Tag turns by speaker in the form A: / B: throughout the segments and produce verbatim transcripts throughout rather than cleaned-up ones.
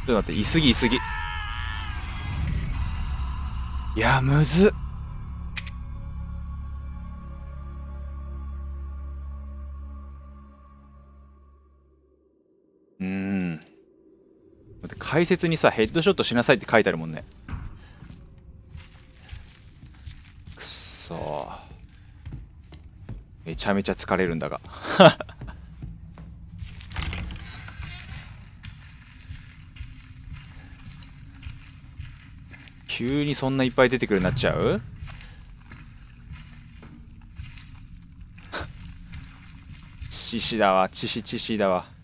A: っと待って、いすぎいすぎ。いやむずっ。うーん。待って、解説にさヘッドショットしなさいって書いてあるもんね。くっそー、めちゃめちゃ疲れるんだが急にそんないっぱい出てくるようになっちゃう致死だわ、致死致死だわ。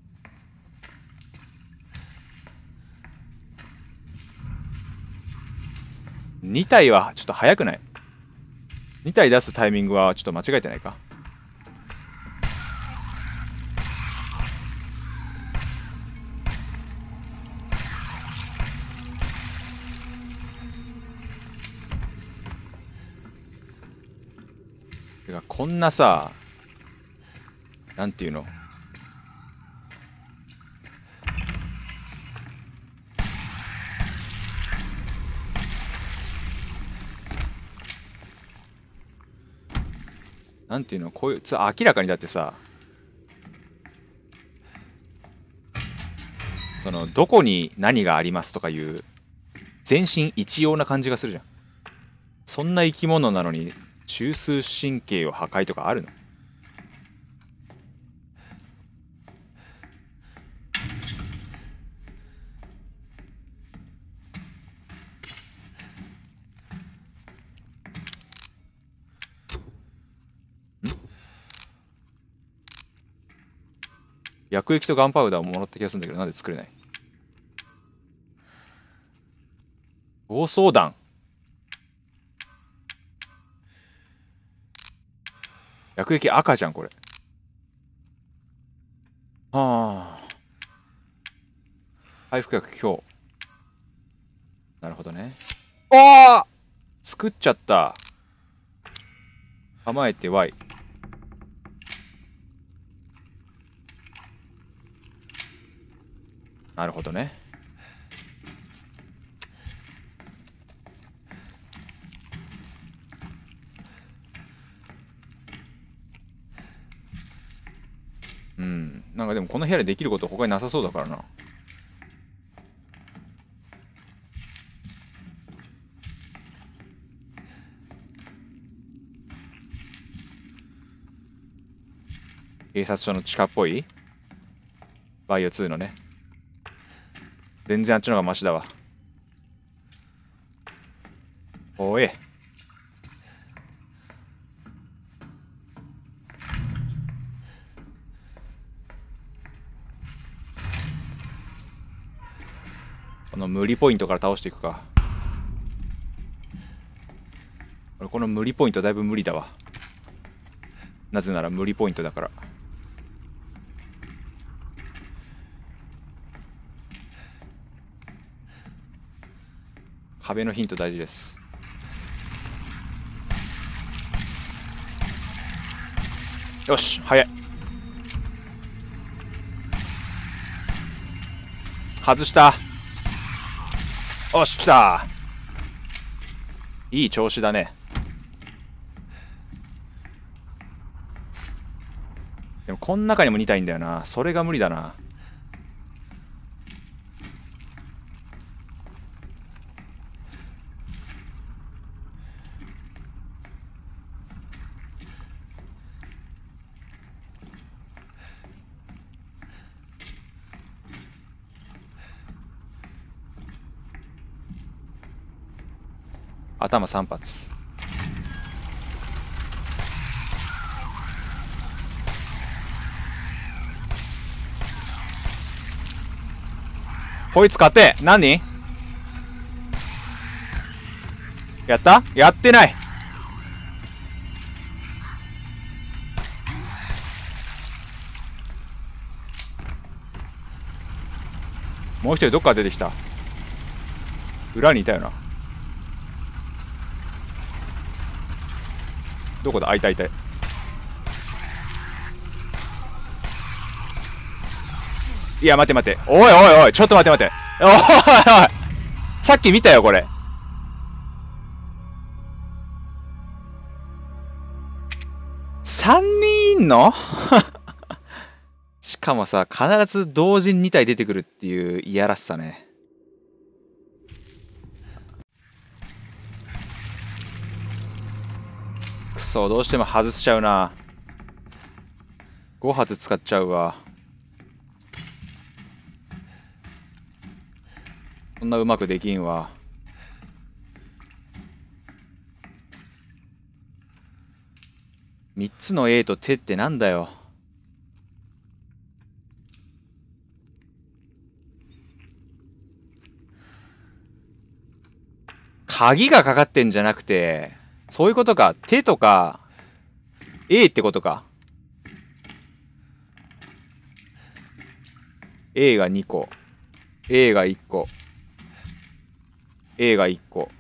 A: に体はちょっと早くない？ に 体出すタイミングはちょっと間違えてないか？てかこんなさ、なんていうの、なんていうの、こういうつ明らかにだってさ、そのどこに何がありますとかいう全身一様な感じがするじゃん。そんな生き物なのに中枢神経を破壊とかあるの？薬液とガンパウダーをもらった気がするんだけど、なんで作れない？暴走弾。薬液赤じゃんこれ。はあ。回復薬今日。なるほどね。ああ、作っちゃった。構えて Y。なるほどね。うん。なんかでもこの部屋でできること他になさそうだからな。警察署の地下っぽいバイオツーのね。全然あっちの方がマシだわ。おい。この無理ポイントから倒していくか。俺この無理ポイントだいぶ無理だわ。なぜなら無理ポイントだから。壁のヒント大事です。よし、早い。外した。よし、来た。いい調子だね。でもこん中にもに体いんだよな。それが無理だな。頭さん発。こいつ勝て。何やった？やってない。もう一人どっから出てきた？裏にいたよな。どこだ？あ、いたいた。いや待て待て、おいおいおい、ちょっと待て待て。 おいおい、さっき見たよこれ。さんにんいんのしかもさ、必ず同時にに体出てくるっていういやらしさね。くそ、どうしても外しちゃうな。ご発使っちゃうわ。そんなうまくできんわ。みっつの A と手ってなんだよ。鍵がかかってんじゃなくて、そういうことか。手とか A ってことか。A がにこ、A がいっこ、A がいっこ、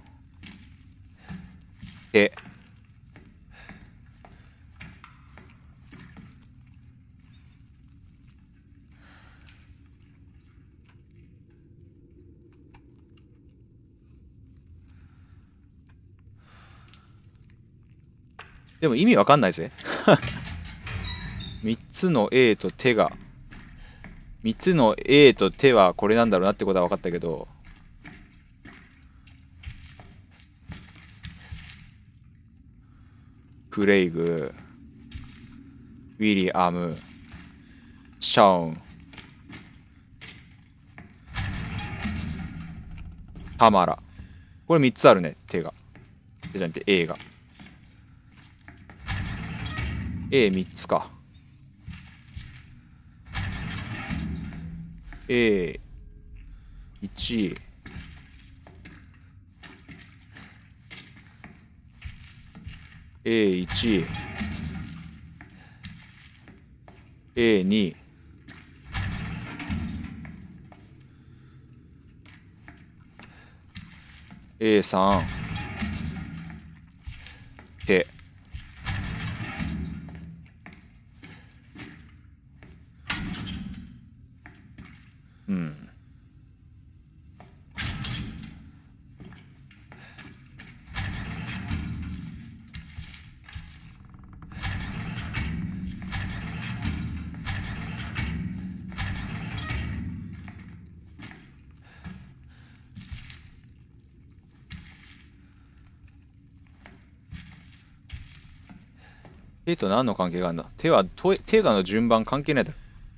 A: 手。でも意味わかんないぜ。みっつの A と手が、みっつの A と手はこれなんだろうなってことは分かったけど、クレイグ、ウィリアム、シャオン、タマラ。これみっつあるね、手が。手じゃなくて A が。エーみっ つか。エーいち、エーいち、エーに、エーさん、手。うん。手と何の関係があるんだ。手は、と手がの順番関係ないだろ。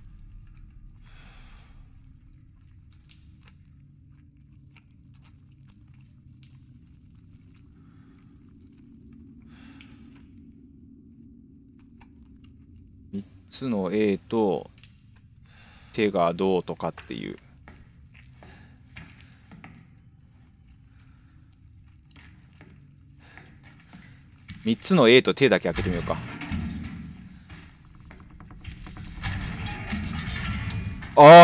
A: みっつの A と手がどうとかっていう。みっつの A と手だけ開けてみようか。あ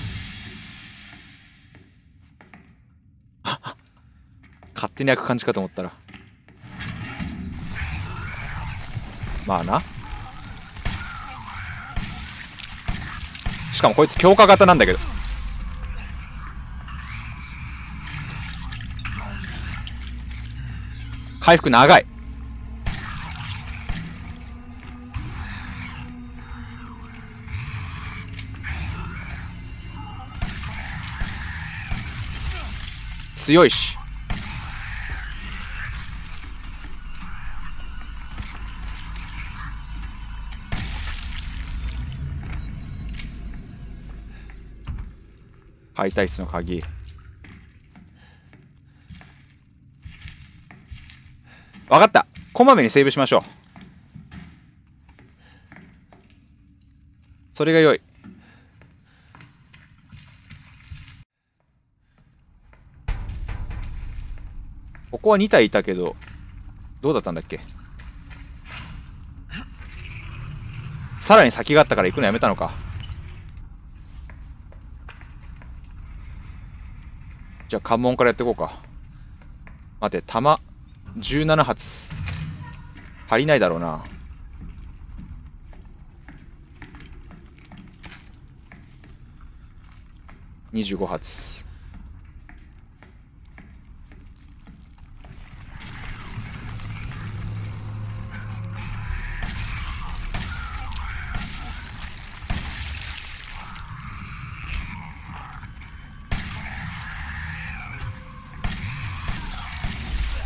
A: あ勝手に開く感じかと思ったら。まあな。しかもこいつ強化型なんだけど。回復長い。強いし。解体室の鍵。わかった。こまめにセーブしましょう。それが良い。ここはに体いたけど、どうだったんだっけ。さらに先があったから行くのやめたのか。じゃあ関門からやっていこうか。待て、弾じゅうなな発足りないだろうな。にじゅうご発。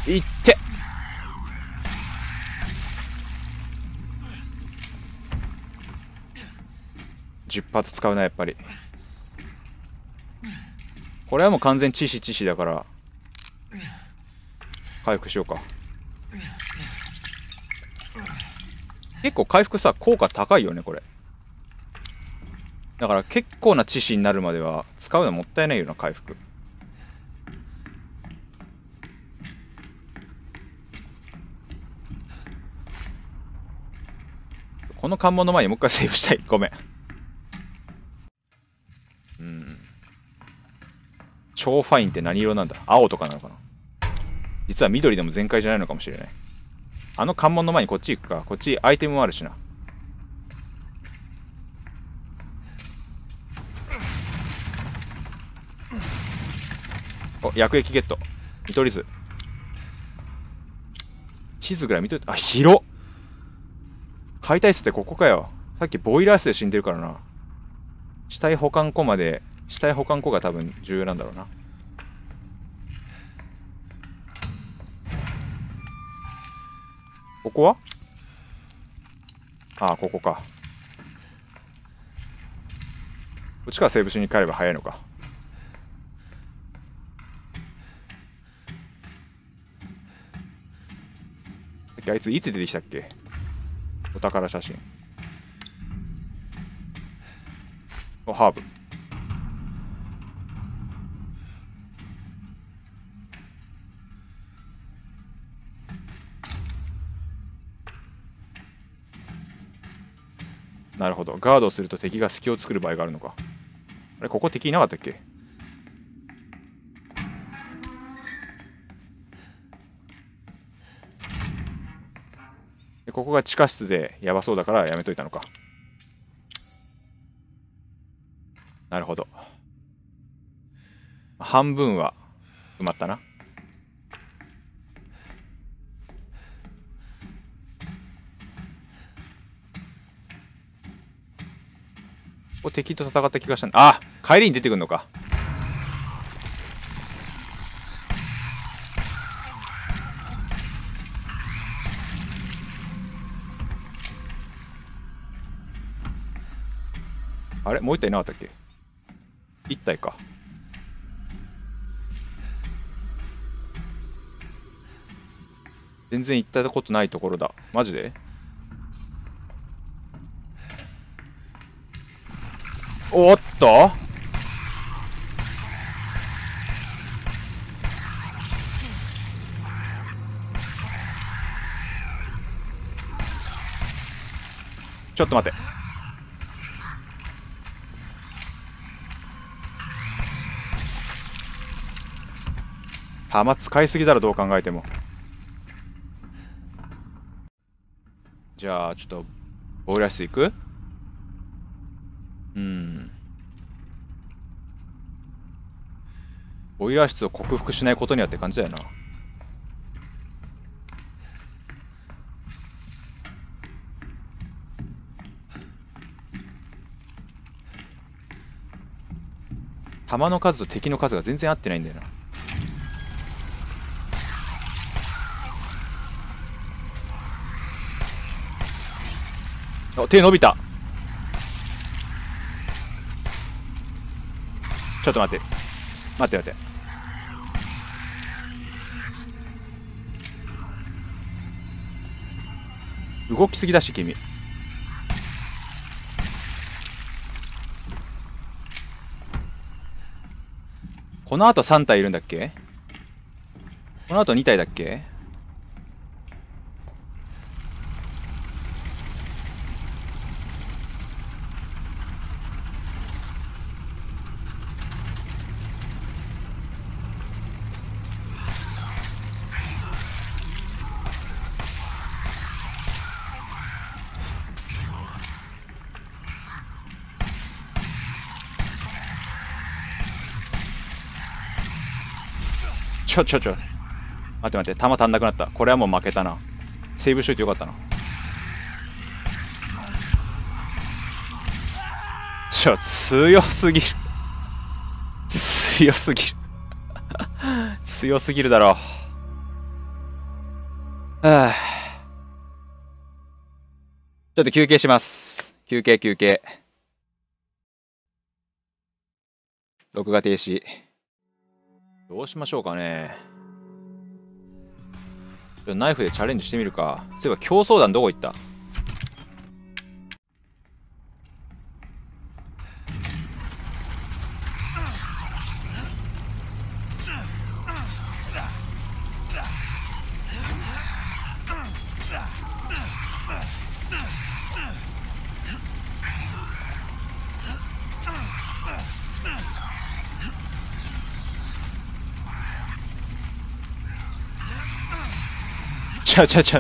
A: いってじゅっ発使うな、やっぱり。これはもう完全致死致死だから回復しようか。結構回復さ、効果高いよねこれ。だから結構な致死になるまでは使うのもったいないような回復。この関門の前にもう一回セーブしたい。ごめん。うん。超ファインって何色なんだ？青とかなのかな？実は緑でも全開じゃないのかもしれない。あの関門の前にこっち行くか。こっちアイテムもあるしな。お、薬液ゲット。見取り図。地図ぐらい見といて。あ、広っ。解体室ってここかよ。さっきボイラー室で死んでるからな。死体保管庫まで、死体保管庫が多分重要なんだろうな。ここは？ああ、ここか。こっちからセーブしに帰れば早いのか。あいついつ出てきたっけ？お宝写真。お、ハーブ。なるほど。ガードをすると敵が隙を作る場合があるのか。あれ、ここ敵いなかったっけ？でここが地下室でやばそうだからやめといたのか。なるほど。半分は埋まったな。ここ敵と戦った気がしたんだ。あ、帰りに出てくるのか。あれ、もう一体いなかったっけ？一体か。全然行ったことないところだ。マジで？おっと？ちょっと待って。弾使いすぎだろ、どう考えても。じゃあちょっとボイラー室行く？うん。ボイラー室を克服しないことにはって感じだよな。弾の数と敵の数が全然合ってないんだよな。あ、手伸びた。ちょっと待って待って待って。動きすぎだし君。このあとさん体いるんだっけ？このあとに体だっけ？ちょちょちょ待って待って、弾足んなくなった。これはもう負けたな。セーブしといてよかったな。ちょ強すぎる強すぎる強すぎるだろ。 はあ、ちょっと休憩します。休憩休憩。録画停止。どうしましょうかね。ナイフでチャレンジしてみるか。そういえば競争団どこ行った？ちゃちゃちゃ。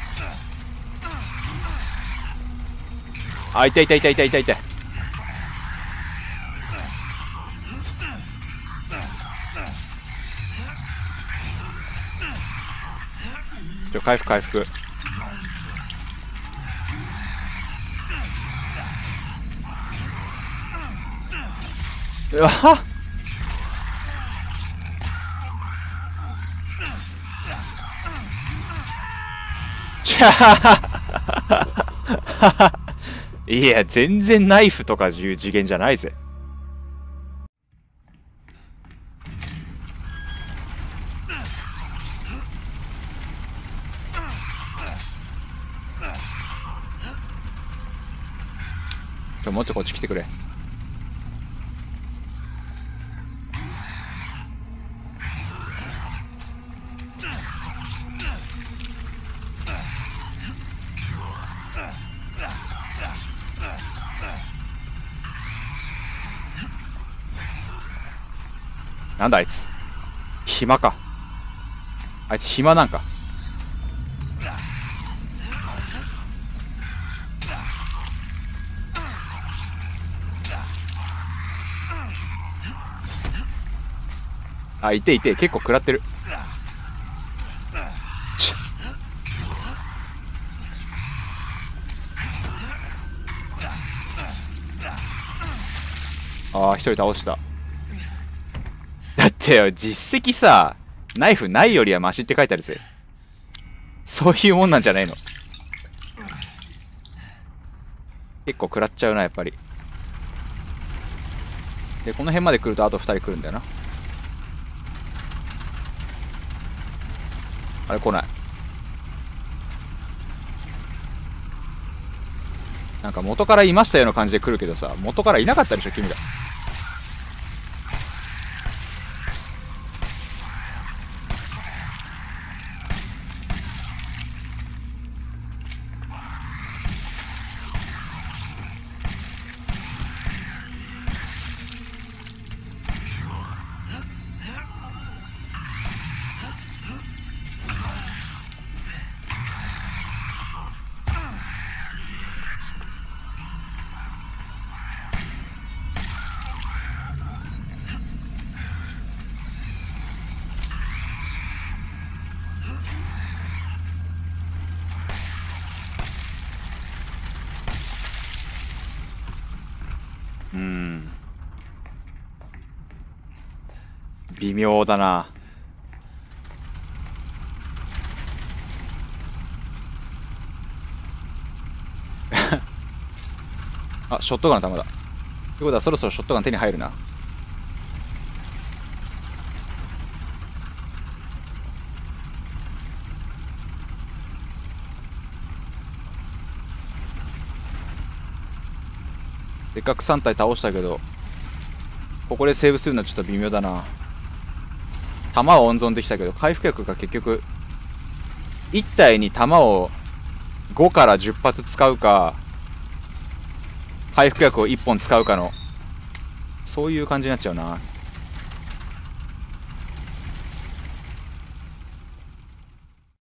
A: あ、痛い痛い痛い痛い痛い痛い。ちょ、回復回復。うわっ、ちゃいや、全然ナイフとかいう次元じゃないぜ。ちょ、もっとこっち来てくれ。なんだあいつ。暇か。あいつ暇なんか。あ、いていて、結構食らってる。ああ、一人倒した。だってよ、実績さ、ナイフないよりはマシって書いてあるぜ。そういうもんなんじゃないの。結構食らっちゃうな、やっぱり。で、この辺まで来るとあとふたり来るんだよな。あれ来ない。なんか元からいましたような感じで来るけどさ、元からいなかったでしょ、君ら。うーん。微妙だな。あ、ショットガンの弾だ。ってことはそろそろショットガン手に入るな。せっかくさん体倒したけど、ここでセーブするのはちょっと微妙だな。弾は温存できたけど、回復薬が結局、いち体に弾をごからじゅっ発使うか、回復薬をいっぽん使うかの、そういう感じになっちゃうな。